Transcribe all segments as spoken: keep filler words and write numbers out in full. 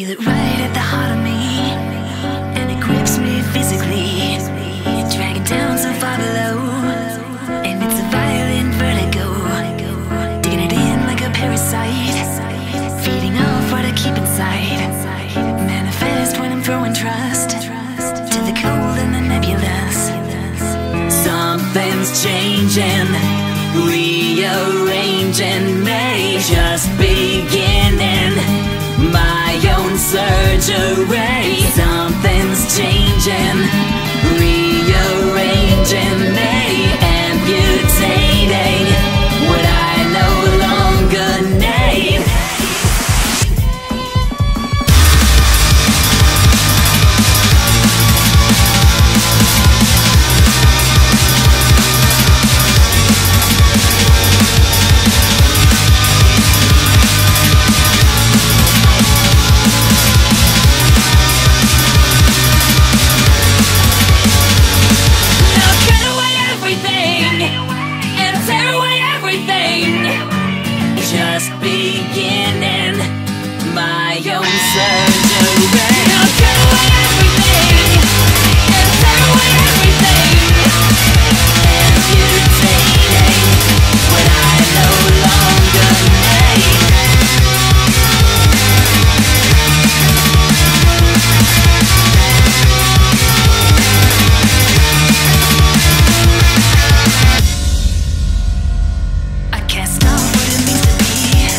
feel it right at the heart of me, and it grips me physically, dragging down so far below. And it's a violent vertigo, digging it in like a parasite, feeding off what I keep inside. Manifest when I'm throwing trust to the cold and the nebulous. Something's changing, rearranging, may just beginning my own surgery. Something's changing, rearranging me, amputating what I no longer need. Just beginning my own surgery. I'll cut away everything and tear away everything, amputating what I no longer need. I cast off what it means to be.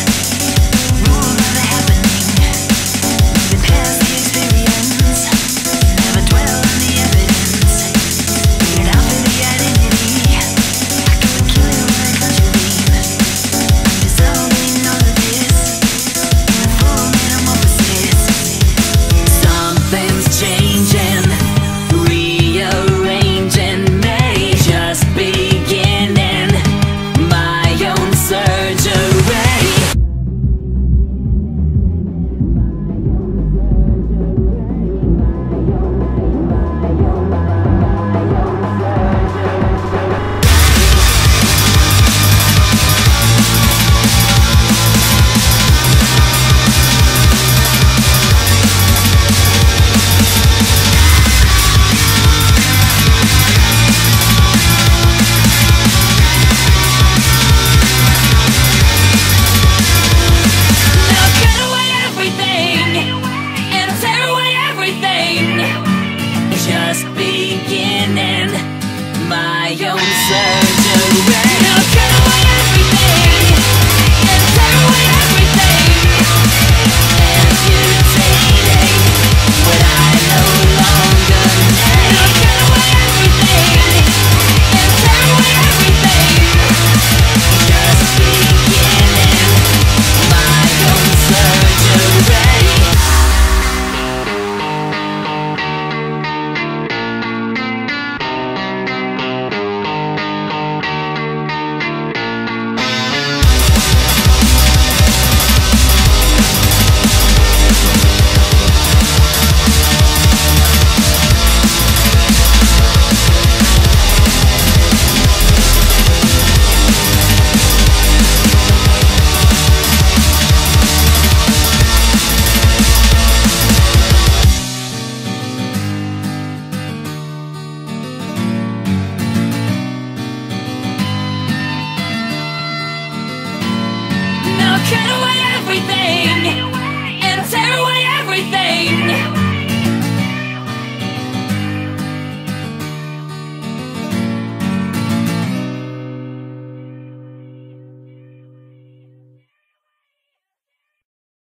Just beginning my own surgery. I'll cut away everything and tear away everything, amputating what I no longer need. I'll cut away everything and tear away everything, just beginning my own surgery. Cut away everything and tear away